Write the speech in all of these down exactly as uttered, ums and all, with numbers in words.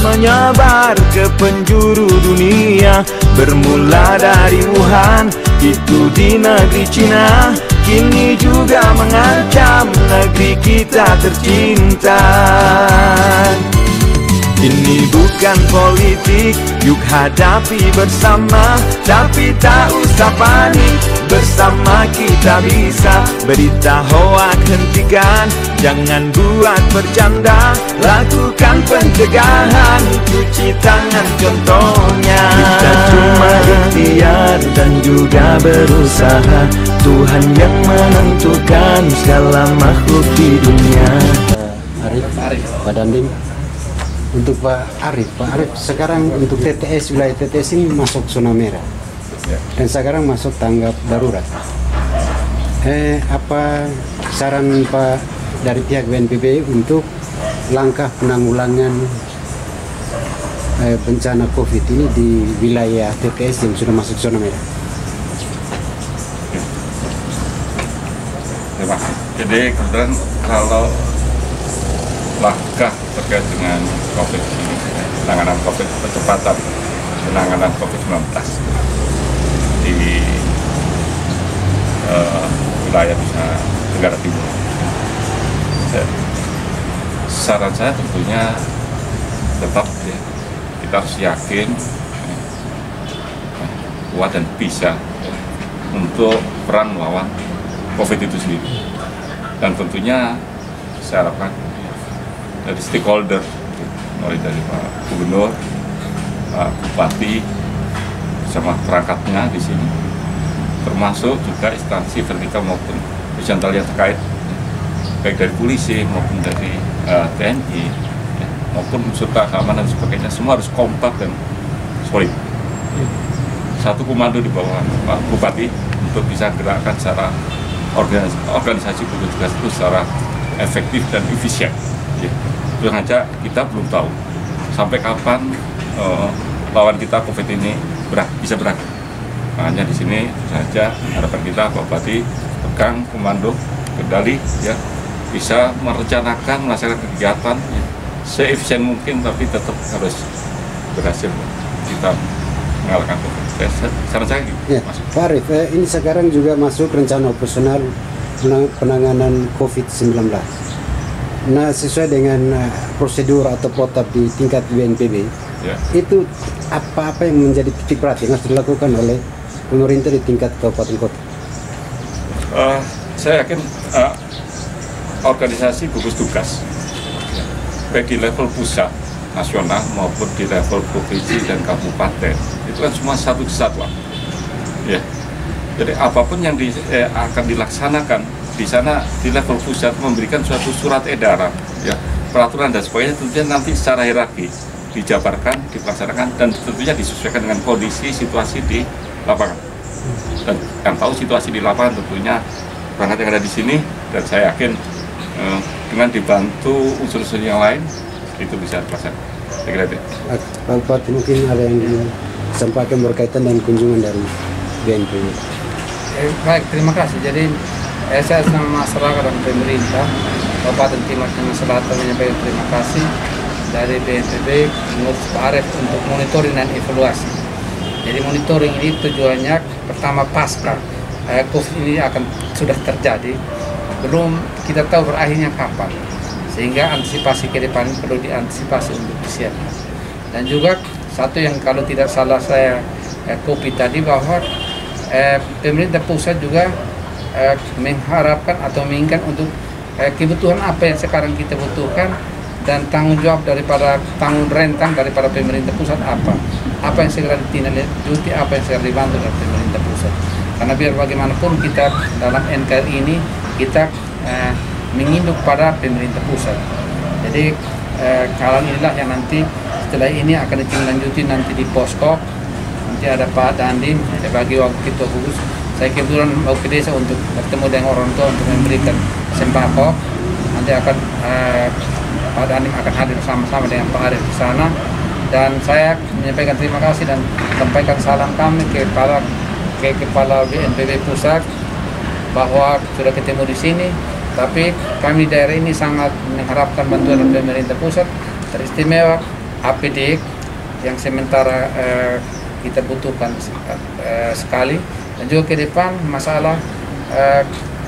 menyebar ke penjuru dunia. Bermula dari Wuhan, itu di negeri Cina, kini juga mengancam negeri kita tercinta. Ini bukan politik, yuk hadapi bersama. Tapi tak usah panik, bersama kita bisa. Berita hoak hentikan, jangan buat bercanda. Lakukan pencegahan, cuci tangan contohnya. Kita cuma ikhtiar dan juga berusaha. Tuhan yang menentukan segala makhluk di dunia. Arif, Arif. Pak Dandim. Untuk Pak Arif, Pak Arif sekarang untuk T T S, wilayah T T S ini masuk zona merah dan sekarang masuk tanggap darurat. Eh, apa saran Pak dari pihak B N P B untuk langkah penanggulangan eh, bencana COVID ini di wilayah T T S yang sudah masuk zona merah? Terima kasih. Jadi kemudian kalau langkah terkait dengan COVID ini, penanganan COVID, percepatan penanganan COVID sembilan belas di uh, wilayah Nusa Tenggara Timur. Saran saya tentunya tetap ya, kita harus yakin, kuat dan bisa ya, untuk peran melawan COVID itu sendiri. Dan tentunya saya harapkan dari stakeholder, mulai dari Pak Gubernur, Pak Bupati, bersama perangkatnya di sini, termasuk juga instansi vertikal maupun horizontal yang terkait, baik dari polisi maupun dari uh, T N I, ya, maupun unsur keamanan dan sebagainya, semua harus kompak dan solid. Satu komando di bawah Pak Bupati untuk bisa gerakkan secara organisasi, organisasi tugas itu secara efektif dan efisien. Ya. Itu saja kita belum tahu sampai kapan uh, lawan kita COVID ini berak, bisa berakhir. Makanya di sini saja harapan kita Pak Bupati pegang komando kendali, ya, bisa merencanakan melaksanakan kegiatan ya, seefisien mungkin, tapi tetap harus berhasil kita mengalahkan COVID. Saran saya gitu. Ya, Pak Arif, eh, ini sekarang juga masuk rencana operasional penanganan COVID sembilan belas. Nah, sesuai dengan uh, prosedur atau protap di tingkat B N P B, ya, itu apa-apa yang menjadi titik berat yang harus dilakukan oleh pemerintah di tingkat kabupaten kota? Uh, saya yakin uh, organisasi gugus tugas, baik di level pusat, nasional maupun di level provinsi dan kabupaten, itu kan semua satu kesatuan. Ya. Jadi apapun yang di, eh, akan dilaksanakan di sana di level pusat memberikan suatu surat edaran, ya, peraturan dan sebagainya, tentunya nanti secara hierarki dijabarkan, dilaksanakan, dan tentunya disesuaikan dengan kondisi situasi di lapangan. Dan yang tahu situasi di lapangan tentunya perangkat yang ada di sini, dan saya yakin eh, dengan dibantu unsur-unsur yang lain itu bisa dilaksanakan. Saya kira itu. Pak Bupati, mungkin ada yang disampaikan berkaitan dengan kunjungan dari B N P B. Eh, baik, terima kasih. Jadi eh, saya sama masyarakat dan pemerintah Kabupaten Timur Tengah Selatan menyampaikan terima kasih dari B N P B menurut Pak Arif untuk monitoring dan evaluasi. Jadi monitoring ini tujuannya pertama pasca eh, COVID ini akan sudah terjadi, belum kita tahu berakhirnya kapan, sehingga antisipasi ke depan perlu diantisipasi untuk disiapkan. Dan juga satu yang kalau tidak salah saya eh, kopi tadi bahwa eh, pemerintah pusat juga eh, mengharapkan atau menginginkan untuk eh, kebutuhan apa yang sekarang kita butuhkan, dan tanggung jawab daripada tanggung rentang daripada pemerintah pusat apa apa yang segera ditindaklanjuti, apa yang segera dibantu oleh pemerintah pusat. Karena biar bagaimanapun kita dalam N K R I ini kita eh, menginduk pada pemerintah pusat. Jadi eh, hal inilah yang nanti setelah ini akan ditindaklanjuti nanti di posko. Nanti ada Pak Dandim sebagai wakil ketua gugus. Saya kebetulan mau ke desa untuk bertemu dengan orang tua untuk memberikan sembako. Nanti akan eh, Pak Dandim akan hadir sama-sama dengan Pak Arif di sana. Dan saya menyampaikan terima kasih dan sampaikan salam kami ke kepala ke kepala B N P B pusat bahwa sudah ketemu di sini. Tapi kami daerah ini sangat mengharapkan bantuan dari pemerintah pusat, teristimewa A P D yang sementara eh, kita butuhkan eh, sekali, dan juga ke depan masalah eh,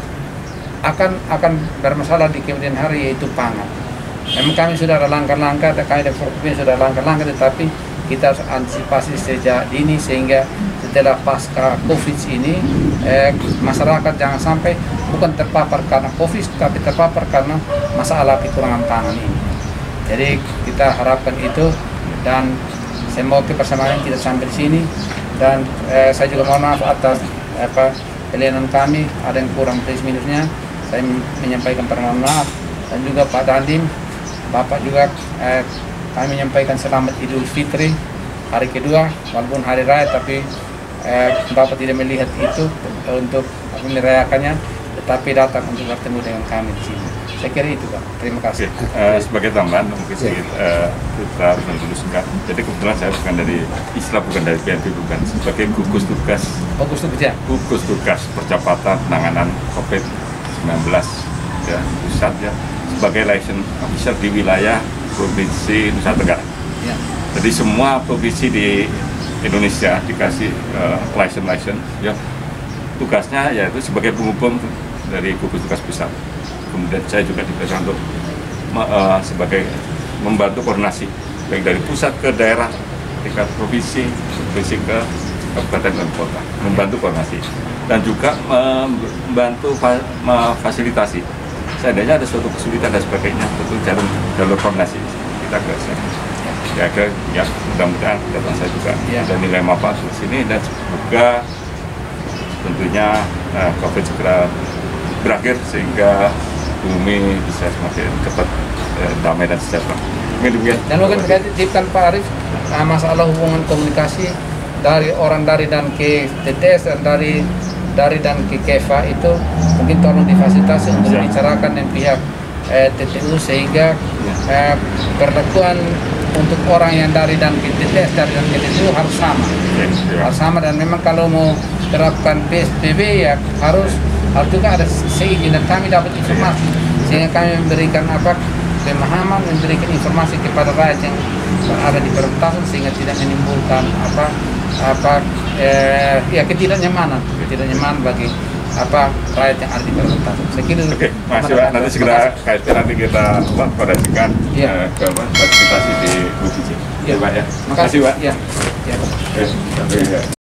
akan akan bermasalah di kemudian hari, yaitu pangan. Memang kami sudah ada langkah-langkah, kami dari Provinsi sudah langkah-langkah, tetapi kita harus antisipasi sejak dini sehingga setelah pasca COVID ini eh, masyarakat jangan sampai bukan terpapar karena COVID, tapi terpapar karena masalah kekurangan pangan ini. Jadi kita harapkan itu, dan semoga kebersamaan kita sampai di sini. Dan eh, saya juga mohon maaf atas apa pelayanan kami, ada yang kurang plus minusnya. Saya menyampaikan permohonan maaf, dan juga Pak Dandim, Bapak juga eh, kami menyampaikan selamat Idul Fitri hari kedua, walaupun hari raya, tapi eh, Bapak tidak melihat itu untuk merayakannya, tetapi datang untuk bertemu dengan kami di sini. Saya kira itu, Pak. Terima kasih. Oke, uh, sebagai tambahan mungkin sedikit uh, kita harus dulu singkat. Jadi kebetulan saya bukan dari Islam, bukan dari P N P, bukan sebagai gugus tugas. Oh, gugus tugas ya? Gugus tugas percepatan penanganan COVID sembilan belas ya, pusat ya, sebagai license officer di wilayah Provinsi Nusa Tenggara. Ya. Jadi semua provinsi di Indonesia dikasih uh, license license ya. Tugasnya yaitu sebagai penghubung dari gugus tugas pusat. Kemudian saya juga diperintahkan untuk uh, sebagai membantu koordinasi baik dari pusat ke daerah, tingkat provinsi, provinsi ke kabupaten dan kota, membantu koordinasi dan juga membantu fa memfasilitasi. Seandainya ada suatu kesulitan dan sebagainya, tentu jalur jalur koordinasi kita ke sana. Ya, ke, ya mudah-mudahan datang saya juga ya. Ada nilai manfaat di sini, dan semoga tentunya uh, COVID segera berakhir sehingga bumi bisa semakin cepat eh, damai dan sejahtera. Dan mungkin terkait titipkan Pak Arief, nah, masalah hubungan komunikasi dari orang dari dan ke T T S dan dari dari dan ke Keva itu mungkin tolong difasilitasi untuk dibicarakan dengan pihak eh, T T U sehingga eh, perlakuan untuk orang yang dari dan ke T T S dari dan ke T T U harus sama, ya, harus sama. Dan memang kalau mau terapkan P S B B ya harus harus juga ada seizin, dan kami dapat informasi sehingga kami memberikan apa pemahaman, memberikan informasi kepada rakyat yang berada di perbatasan sehingga tidak menimbulkan apa apa eh, ya ketidaknyamanan ketidaknyamanan bagi apa rakyat yang ada di perbatasan. Saya kira. Oke, masih Pak, nanti segera K S P nanti kita koordinasikan ya. eh, ke fasilitasi di provinsi. Ya, Pak ya. Makasih, Pak. Ya. Ya. Oke,